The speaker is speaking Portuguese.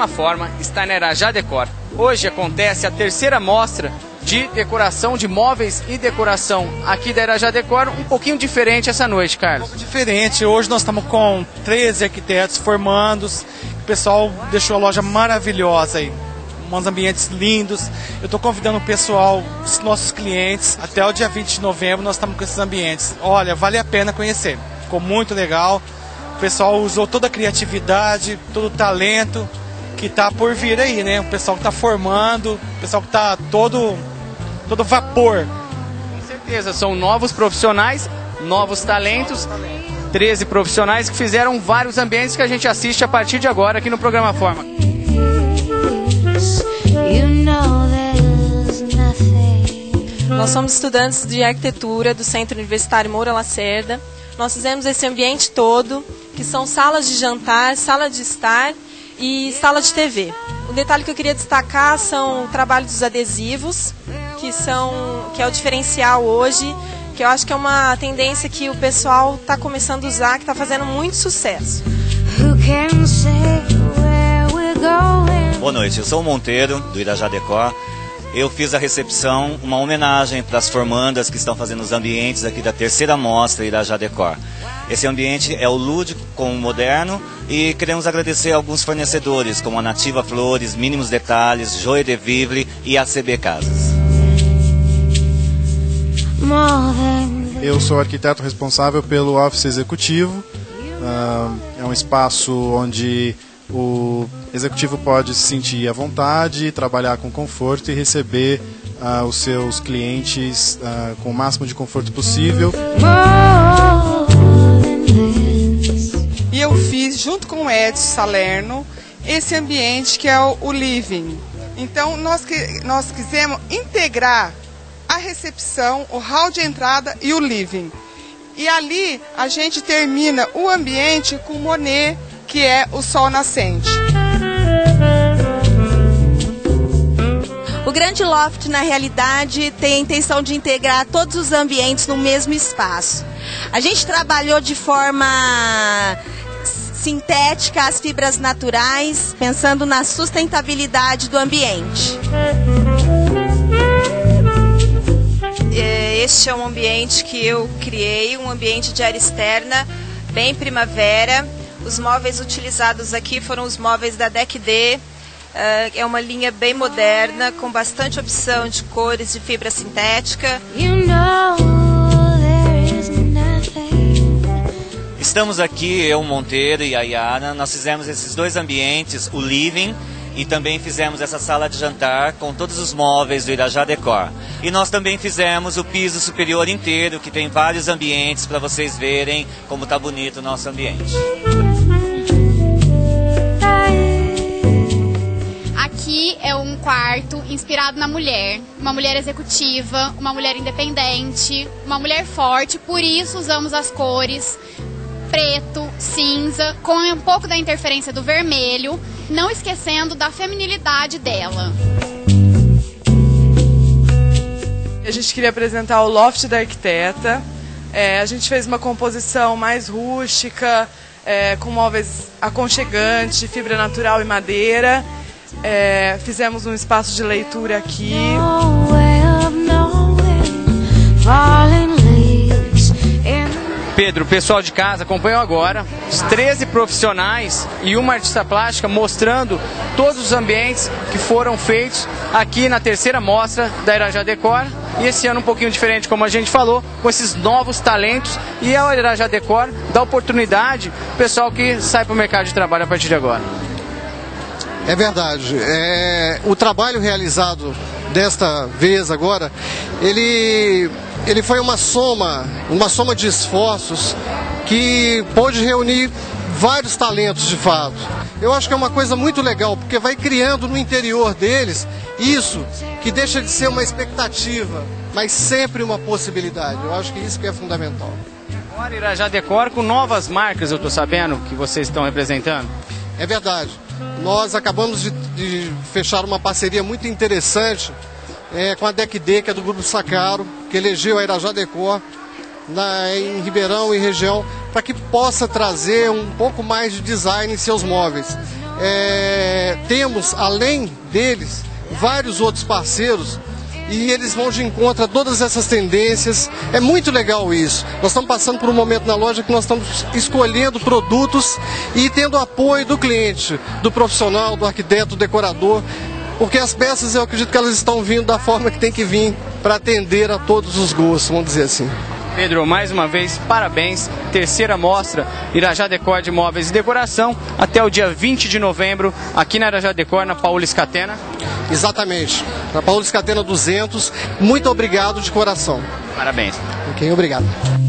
mesma forma está na Irajá Decor. Hoje acontece a terceira mostra de decoração de móveis e decoração aqui da Irajá Decor, um pouquinho diferente essa noite, Carlos. Um pouco diferente, hoje nós estamos com 13 arquitetos formandos, o pessoal deixou a loja maravilhosa aí, uns ambientes lindos. Eu estou convidando o pessoal, os nossos clientes, até o dia 20 de novembro nós estamos com esses ambientes. Olha, vale a pena conhecer, ficou muito legal, o pessoal usou toda a criatividade, todo o talento que está por vir aí, né? O pessoal que está formando, o pessoal que está todo vapor. Com certeza, são novos profissionais, novos talentos, 13 profissionais que fizeram vários ambientes que a gente assiste a partir de agora aqui no programa Forma. Nós somos estudantes de arquitetura do Centro Universitário Moura Lacerda. Nós fizemos esse ambiente todo, que são salas de jantar, sala de estar e sala de TV. O detalhe que eu queria destacar são o trabalho dos adesivos, que é o diferencial hoje, que eu acho que é uma tendência que o pessoal está começando a usar, que está fazendo muito sucesso. Boa noite, eu sou o Monteiro, do Irajá Decor. Eu fiz a recepção, uma homenagem para as formandas que estão fazendo os ambientes aqui da terceira mostra Irajá Decor. Esse ambiente é o lúdico com o moderno e queremos agradecer a alguns fornecedores, como a Nativa Flores, Mínimos Detalhes, Joie de Vivre e a CB Casas. Eu sou o arquiteto responsável pelo Office Executivo. É um espaço onde o executivo pode se sentir à vontade, trabalhar com conforto e receber os seus clientes com o máximo de conforto possível. E eu fiz, junto com o Edson Salerno, esse ambiente que é o Living. Então, nós quisemos integrar a recepção, o hall de entrada e o living. E ali a gente termina o ambiente com Monet, que é o sol nascente. O Grande Loft, na realidade, tem a intenção de integrar todos os ambientes no mesmo espaço. A gente trabalhou de forma sintética as fibras naturais, pensando na sustentabilidade do ambiente. Este é um ambiente que eu criei, um ambiente de área externa, bem primavera. Os móveis utilizados aqui foram os móveis da Deck D. É uma linha bem moderna, com bastante opção de cores de fibra sintética. Estamos aqui, eu, Monteiro e a Yara, nós fizemos esses dois ambientes, o living, e também fizemos essa sala de jantar com todos os móveis do Irajá Decor. E nós também fizemos o piso superior inteiro, que tem vários ambientes para vocês verem como está bonito o nosso ambiente. Aqui é um quarto inspirado na mulher, uma mulher executiva, uma mulher independente, uma mulher forte, por isso usamos as cores preto, cinza, com um pouco da interferência do vermelho, não esquecendo da feminilidade dela. A gente queria apresentar o Loft da Arquiteta. A gente fez uma composição mais rústica, com móveis aconchegantes, fibra natural e madeira. Fizemos um espaço de leitura aqui. Pedro, o pessoal de casa acompanhou agora os 13 profissionais e uma artista plástica mostrando todos os ambientes que foram feitos aqui na terceira mostra da Irajá Decor. E esse ano um pouquinho diferente, como a gente falou, com esses novos talentos. E a Irajá Decor dá oportunidade ao pessoal que sai para o mercado de trabalho a partir de agora. É verdade. O trabalho realizado desta vez agora, ele foi uma soma de esforços que pôde reunir vários talentos de fato. Eu acho que é uma coisa muito legal, porque vai criando no interior deles isso que deixa de ser uma expectativa, mas sempre uma possibilidade. Eu acho que isso que é fundamental. Agora Irajá Decor com novas marcas, eu estou sabendo que vocês estão representando. É verdade. Nós acabamos de fechar uma parceria muito interessante com a Deck D, que é do Grupo Sacaro, que elegeu a Irajá Decor em Ribeirão e região, para que possa trazer um pouco mais de design em seus móveis. temos, além deles, vários outros parceiros e eles vão de encontro a todas essas tendências. É muito legal isso. Nós estamos passando por um momento na loja que nós estamos escolhendo produtos e tendo apoio do cliente, do profissional, do arquiteto, do decorador, porque as peças eu acredito que elas estão vindo da forma que tem que vir para atender a todos os gostos, vamos dizer assim. Pedro, mais uma vez, parabéns. Terceira mostra Irajá Decor de Móveis e Decoração, até o dia 20 de novembro, aqui na Irajá Decor, na Paula Scatena. Exatamente, na Paula Scatena 200. Muito obrigado de coração. Parabéns. Ok, obrigado.